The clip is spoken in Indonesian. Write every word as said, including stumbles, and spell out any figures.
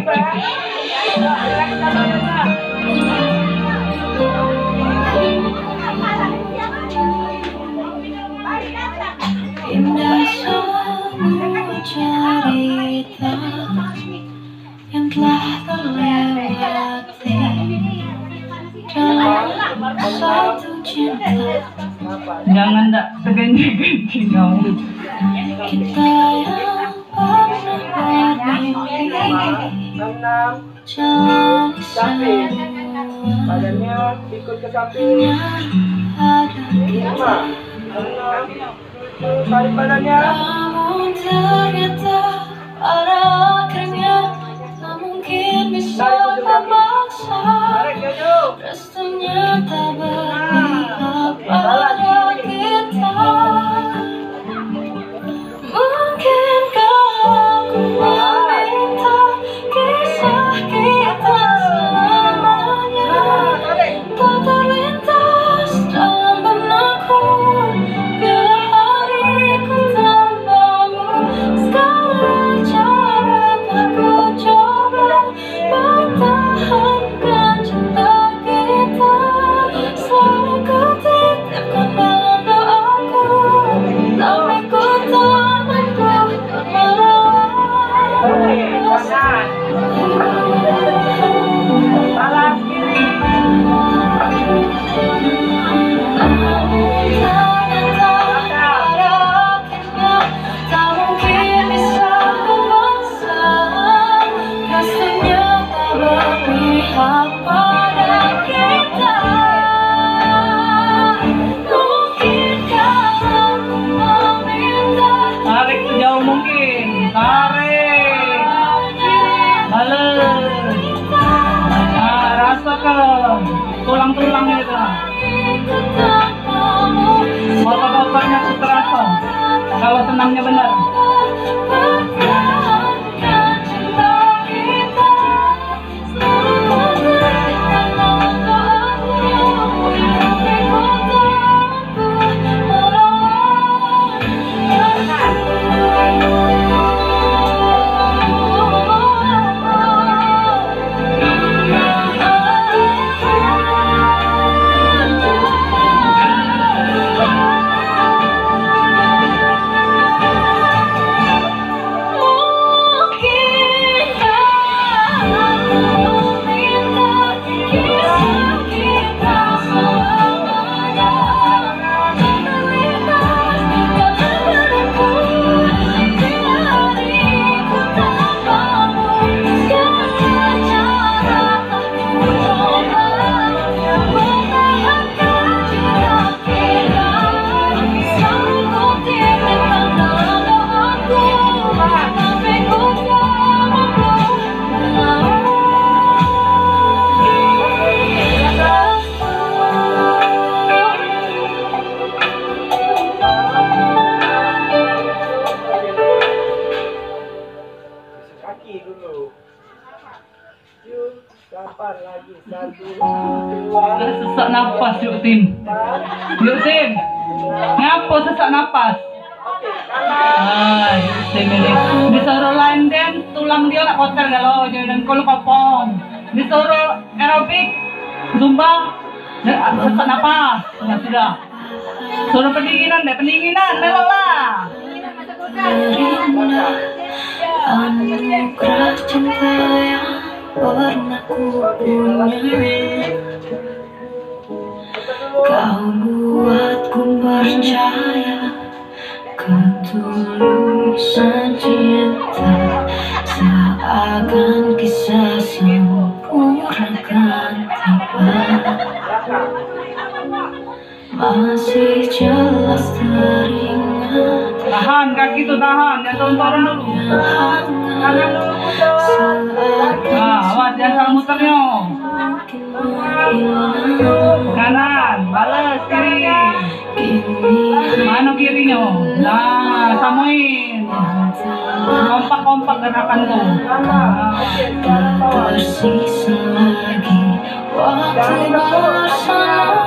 Indah semua cerita yang telah terlewati dalam satu cinta. Jangan ndak seganti-ganti kamu. Kita yang pernah bermimpi jalani semua. Badannya ikut ke samping. Ada kita. Tarik badannya. Namun ternyata pada akhirnya tak mungkin bisa terpaksa. Restunya tak berpihak pada kita. Mungkinkah aku meminta kisah kita selamanya tak terlintas dalam benakku. Bila hariku tanpamu, segala cara tak ku coba pertahankan cinta kita. Selalu ku titipkan dalam doaku, tapi ku tak mampu merawat. Balas kiri. Tarik sejauh mungkin. Tarik. Balik. Nah, rasakan tulang-tulangnya itu. Otot-ototnya terasa. Kalau senamnya benar. Kaki dulu. Yuk, kapan lagi? Satu, dua, Sesak napas yuk Tim. Yuk Tim. Ngapa sesak napas? Ah, yuk Tim ini. Disuruh line dance, tulang dia nak kotor kalau jangan kalau kopong. Disuruh aerobik, zumba, sesak napas. Ya sudah. Suruh pendinginan deh, pendinginan, melok lah. Anugerah cinta yang pernah ku punya, kau buatku percaya ketulusan cinta, seakan kisah sempurnakan tiba. Masih jelas teringat. Tahan kaki tuh, tahan, jangan turun dulu. Tangan dulu putar. Nah, awas jangan salah muternya. Kanan, balas kiri. Mana kirinya? Nah, samuin. Kompak-kompak gerakan tuh. Tak tersisa lagi waktu bersama.